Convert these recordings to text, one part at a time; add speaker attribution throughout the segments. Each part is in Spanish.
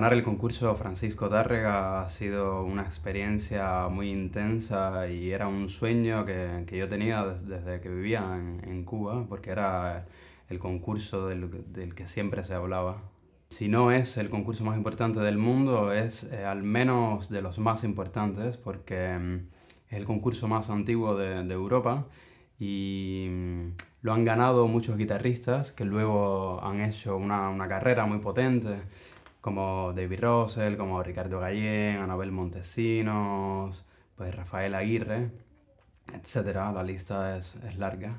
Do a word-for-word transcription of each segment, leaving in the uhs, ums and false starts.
Speaker 1: ganar el concurso Francisco Tárrega ha sido una experiencia muy intensa y era un sueño que, que yo tenía des- desde que vivía en, en Cuba, porque era el concurso del, del que siempre se hablaba. Si no es el concurso más importante del mundo, es eh, al menos de los más importantes, porque mm, es el concurso más antiguo de, de Europa y mm, lo han ganado muchos guitarristas que luego han hecho una, una carrera muy potente, como David Russell, como Ricardo Gallén, Anabel Montesinos, pues Rafael Aguirre, etcétera. La lista es, es larga.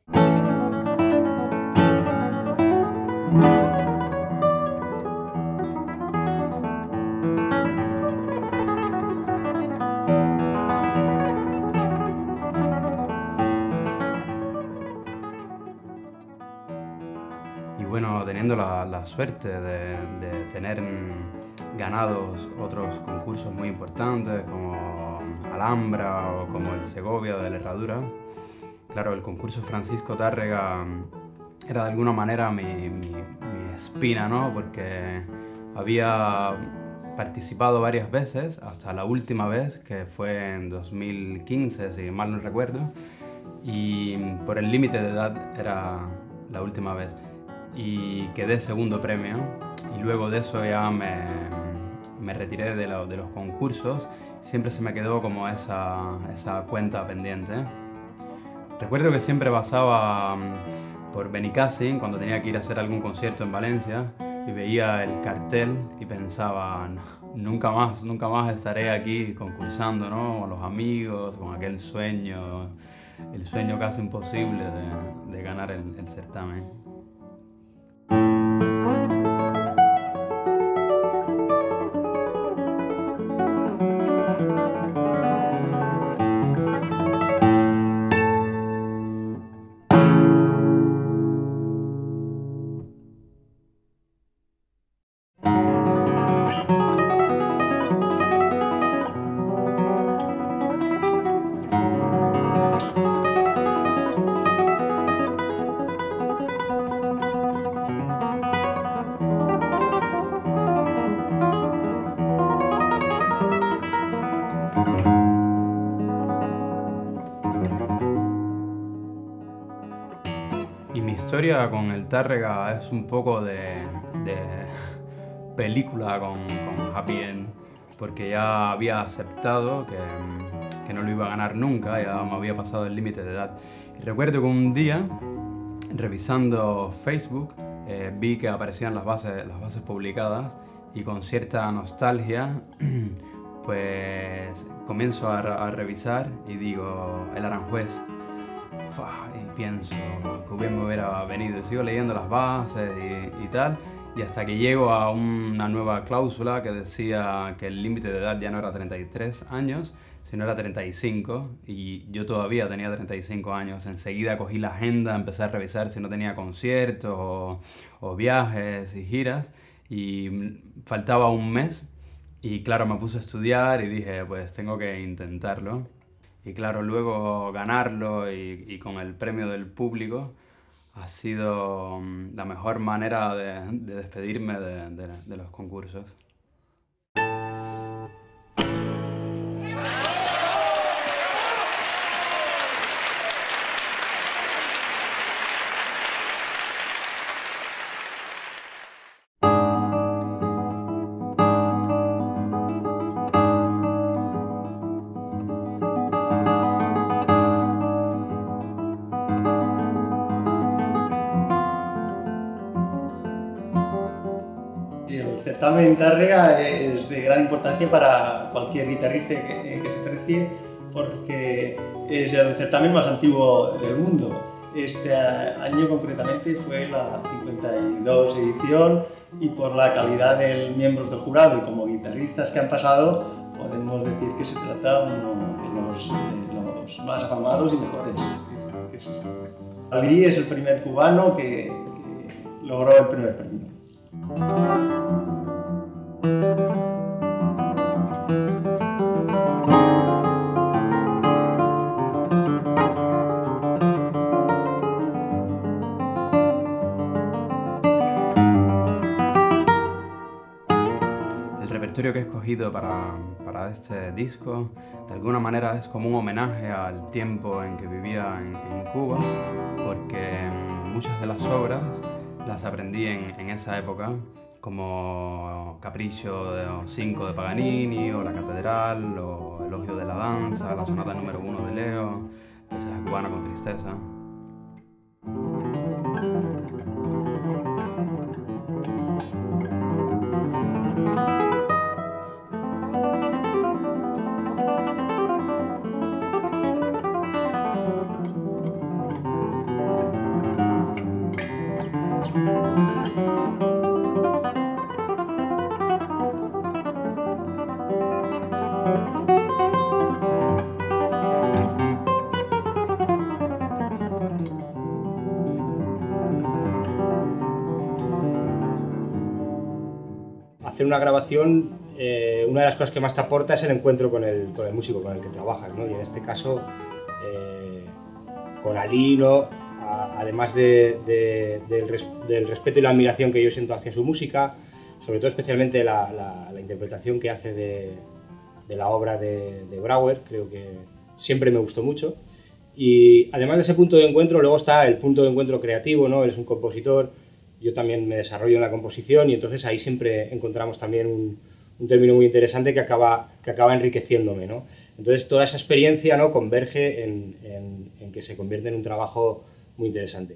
Speaker 1: Y bueno, teniendo la, la suerte de, de tener mm, ganados otros concursos muy importantes como Alhambra o como el Segovia de la Herradura, claro, el concurso Francisco Tárrega mm, era de alguna manera mi, mi- mi espina, ¿no? Porque había participado varias veces, hasta la última vez, que fue en dos mil quince, si mal no recuerdo, y por el límite de edad era la última vez. Y quedé segundo premio, y luego de eso ya me, me retiré de, lo- de los concursos. Siempre se me quedó como esa, esa cuenta pendiente. Recuerdo que siempre pasaba mm, por Benicàssim cuando tenía que ir a hacer algún concierto en Valencia y veía el cartel y pensaba, "No, nunca más, nunca más estaré aquí concursando, ¿no? Con los amigos, con aquel sueño, el sueño casi imposible de, de ganar el, el certamen". Y mi historia con el Tárrega es un poco de, de película con, con happy end, porque ya había aceptado que, mm, que no lo iba a ganar nunca, ya me había pasado el límite de edad. Y recuerdo que un día, revisando Facebook, eh, vi que aparecían las bases, las bases publicadas y con cierta nostalgia, pues comienzo a, a revisar y digo, el Aranjuez. Fua, y pienso que bien me hubiera venido. Sigo leyendo las bases y, y tal, y hasta que llego a una nueva cláusula que decía que el límite de edad ya no era treinta y tres años, sino era treinta y cinco, y yo todavía tenía treinta y cinco años. Enseguida cogí la agenda, empecé a revisar si no tenía conciertos o, o viajes y giras, y mm, faltaba un mes, y claro, me puse a estudiar y dije, pues tengo que intentarlo. Y claro, luego ganarlo y, y con el premio del público ha sido mm, la mejor manera de, de despedirme de, de- de los concursos.
Speaker 2: El certamen Tárrega es de gran importancia para cualquier guitarrista que, que se precie porque es el certamen más antiguo del mundo. Este año concretamente fue la cincuenta y dos edición y por la calidad de miembros del jurado y como guitarristas que han pasado podemos decir que se trata uno de los, de los más afamados y mejores que existen. Ali es el primer cubano que, que logró el primer premio.
Speaker 1: he escogido para, para este disco de alguna manera es como un homenaje al tiempo en que vivía en, en Cuba, porque muchas de las obras las aprendí en, en esa época, como Capricho cinco de Paganini, o La Catedral, o Elogio de la Danza, la sonata número uno de Leo, Paisaje cubano con tristeza.
Speaker 3: Hacer una grabación, eh, una de las cosas que más te aporta es el encuentro con el, con el músico con el que trabajas, ¿no? Y en este caso, eh, con Ali, ¿no? A, además de, de, del, res, del respeto y la admiración que yo siento hacia su música, sobre todo especialmente la, la, la interpretación que hace de, de la obra de, de Brauer, creo que siempre me gustó mucho. Y además de ese punto de encuentro, luego está el punto de encuentro creativo, ¿no? Él es un compositor, yo también me desarrollo en la composición y entonces ahí siempre encontramos también un, un término muy interesante que acaba, que acaba enriqueciéndome, ¿no? Entonces toda esa experiencia, ¿no? Converge en, en, en que se convierte en un trabajo muy interesante.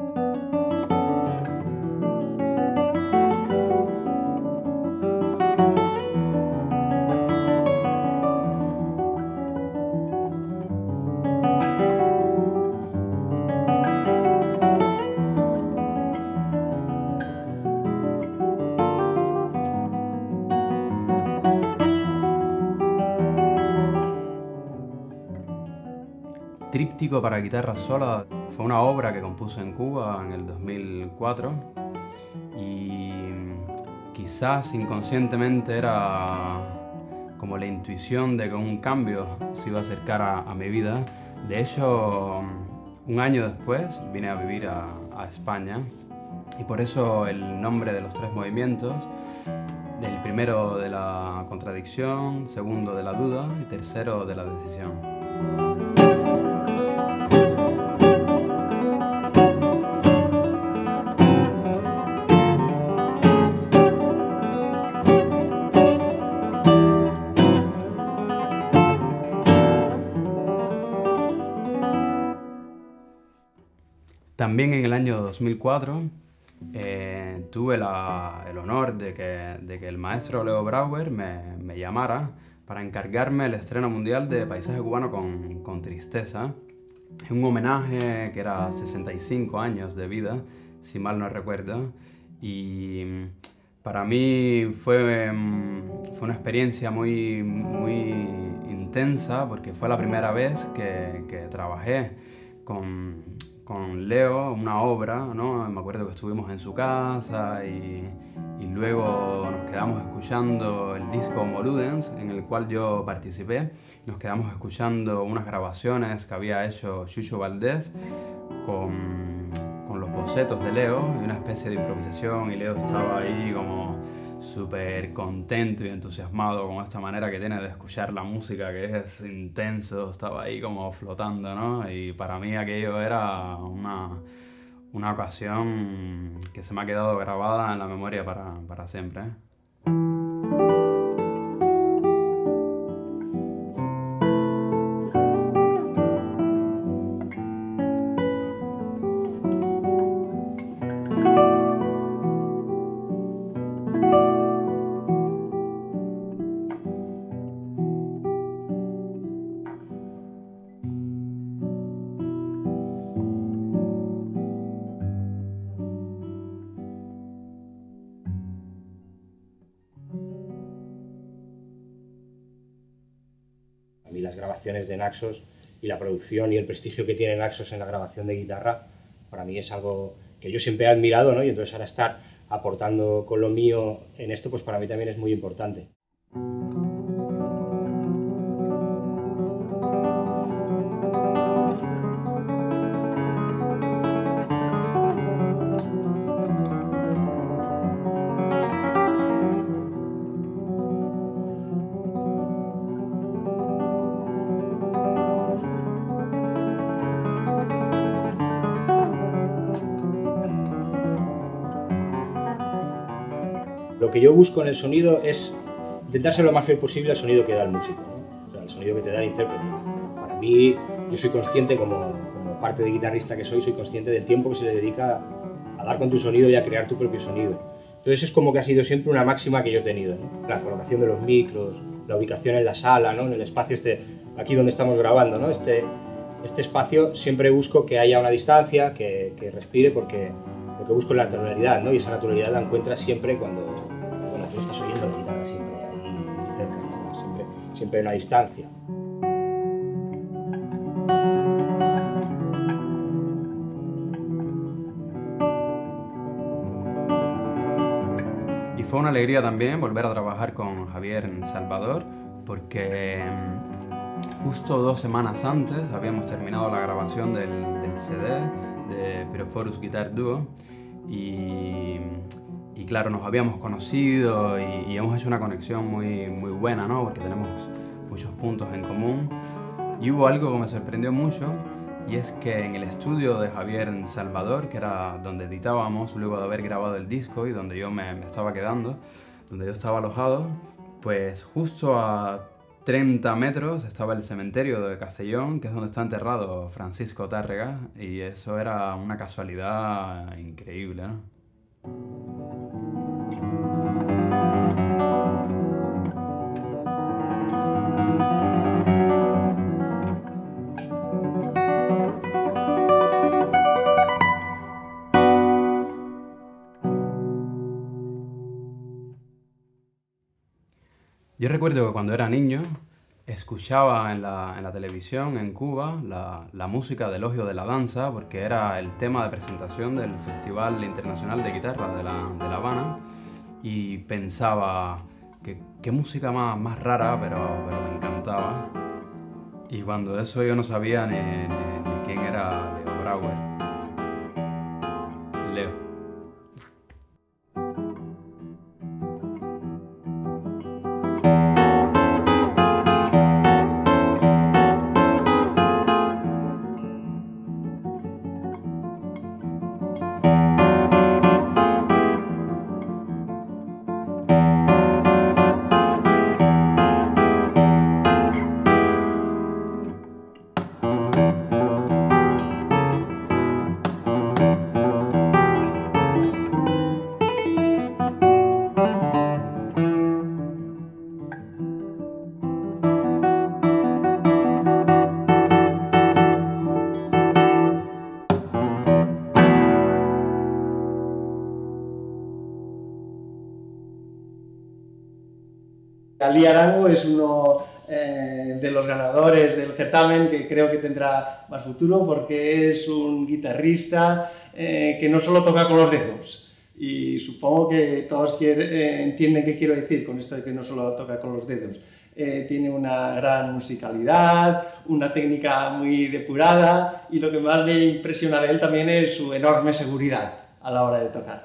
Speaker 1: Tríptico para guitarra sola fue una obra que compuso en Cuba en el dos mil cuatro y quizás inconscientemente era como la intuición de que un cambio se iba a acercar a, a mi vida. De hecho, un año después vine a vivir a, a España y por eso el nombre de los tres movimientos, el primero de la contradicción, segundo de la duda y tercero de la decisión. También en el año dos mil cuatro eh, tuve la, el honor de que, de que el maestro Leo Brauer me, me llamara para encargarme el estreno mundial de Paisaje cubano con, con tristeza. Un homenaje que era sesenta y cinco años de vida, si mal no recuerdo, y para mí fue, fue una experiencia muy, muy intensa porque fue la primera vez que, que trabajé con, con Leo una obra, ¿no? Me acuerdo que estuvimos en su casa y, y luego nos quedamos escuchando el disco Moludens, en el cual yo participé. Nos quedamos escuchando unas grabaciones que había hecho Chucho Valdés con, con los bocetos de Leo, y una especie de improvisación, y Leo estaba ahí como súper contento y entusiasmado con esta manera que tiene de escuchar la música, que es intenso, estaba ahí como flotando, ¿no? Y para mí aquello era una, una ocasión que se me ha quedado grabada en la memoria para, para siempre, ¿eh?
Speaker 3: A mí las grabaciones de Naxos y la producción y el prestigio que tiene Naxos en la grabación de guitarra, para mí es algo que yo siempre he admirado, ¿no? Y entonces ahora estar aportando con lo mío en esto, pues para mí también es muy importante. lo que yo busco en el sonido es intentar ser lo más fiel posible al sonido que da el músico, ¿no? O sea, el sonido que te da el intérprete. Para mí, yo soy consciente, como, como parte de guitarrista que soy, soy consciente del tiempo que se le dedica a dar con tu sonido y a crear tu propio sonido. Entonces es como que ha sido siempre una máxima que yo he tenido, ¿no? La colocación de los micros, la ubicación en la sala, ¿no? En el espacio este, aquí donde estamos grabando, ¿no? Este, este espacio siempre busco que haya una distancia, que, que respire, porque lo que busco es la naturalidad, ¿no? Y esa naturalidad la encuentras siempre cuando, bueno, tú estás oyendo la guitarra siempre ahí muy cerca, ¿no? Siempre, siempre hay una distancia.
Speaker 1: Y fue una alegría también volver a trabajar con Javier en Salvador, porque justo dos semanas antes habíamos terminado la grabación del, del C D de Pyrophorus Guitar Duo y, y claro, nos habíamos conocido y, y hemos hecho una conexión muy, muy buena, ¿no? Porque tenemos muchos puntos en común. Y hubo algo que me sorprendió mucho, y es que en el estudio de Javier en Salvador, que era donde editábamos luego de haber grabado el disco y donde yo me, me estaba quedando, donde yo estaba alojado, pues justo a treinta metros estaba el cementerio de Castellón, que es donde está enterrado Francisco Tárrega, y eso era una casualidad increíble, ¿no? Yo recuerdo que cuando era niño escuchaba en la, en la televisión en Cuba la, la música de Elogio de la Danza, porque era el tema de presentación del Festival Internacional de Guitarra de La, de la Habana, y pensaba que qué música más, más rara, pero, pero me encantaba. Y cuando eso yo no sabía ni, ni, ni quién era Leo Brauer. Leo.
Speaker 2: Ali Arango es uno eh, de los ganadores del certamen que creo que tendrá más futuro, porque es un guitarrista eh, que no solo toca con los dedos, y supongo que todos quiere, eh, entienden qué quiero decir con esto de que no solo toca con los dedos. Eh, tiene una gran musicalidad, una técnica muy depurada, y lo que más me impresiona de él también es su enorme seguridad a la hora de tocar.